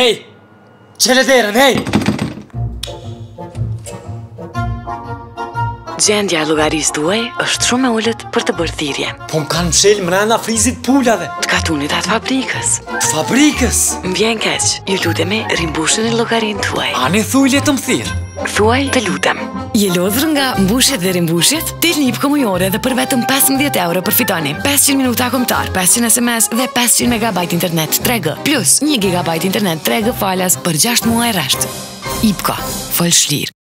Hej! Qele derën, hej! Gjendja e llogarisë tuaj është shumë e ulët për të bërë thirrje. Po m'kanë mshel mrena frizit pulave. Të katunit atë fabrikës. Fabrikës? M'vjen keq, ju lutemi rimbusheni llogarinë tuaj. Ani thuj le të më thirr. Thuaj të lutem. Je lodhur nga mbushjet dhe rimbushjet? Del një IPCO mujore dhe për vetëm 15 euro përfitoni 500 minuta kombëtar, 500 SMS dhe 500 MB internet 3G, plus 1 GB internet 3G falas për 6 muaj rresht. IPCO, fol shlir.